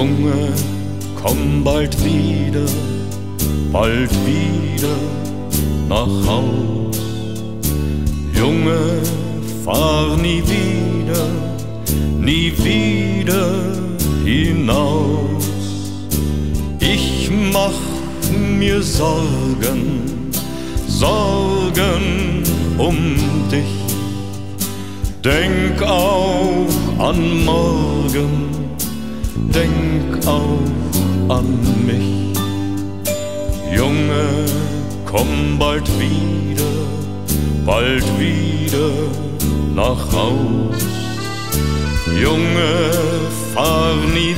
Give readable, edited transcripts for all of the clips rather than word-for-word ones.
Junge, komm bald wieder nach Haus. Junge, fahr nie wieder hinaus. Ich mach mir Sorgen um dich. Denk auch an morgen, denk auch an mich. Junge, komm bald wieder nach Haus. Junge, fahr nie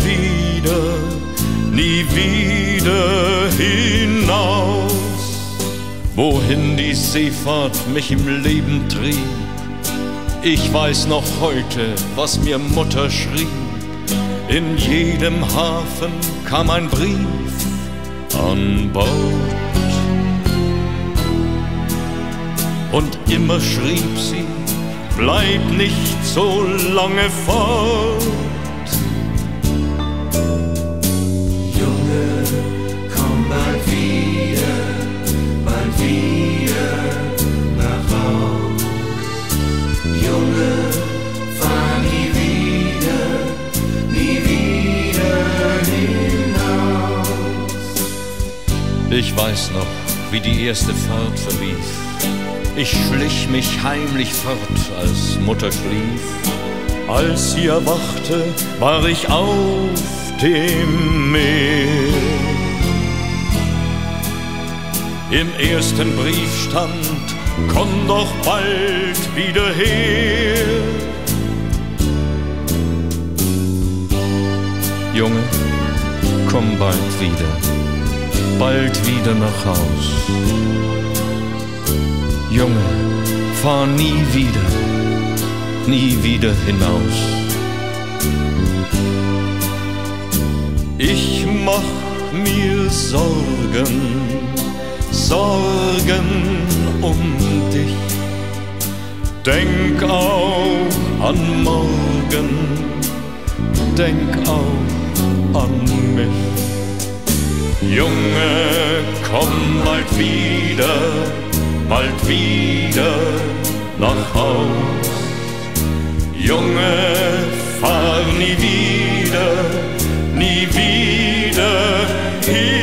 wieder hinaus. Wohin die Seefahrt mich im Leben trieb, ich weiß noch heute, was mir Mutter schrieb. In jedem Hafen kam ein Brief an Bord. Und immer schrieb sie, bleib nicht so lange fort. Junge, komm bald wieder nach Haus. Junge, fahr nie wieder hinaus. Ich weiß noch, wie die erste Fahrt verlief. Ich schlich mich heimlich fort, als Mutter schlief. Als sie erwachte, war ich auf dem Meer. Im ersten Brief stand, komm doch bald wieder her. Junge, komm bald wieder nach Haus. Junge, fahr nie wieder hinaus. Ich mach mir Sorgen um dich. Denk auch an morgen, denk auch an mich. Junge, komm bald wieder nach Haus. Junge, fahr nie wieder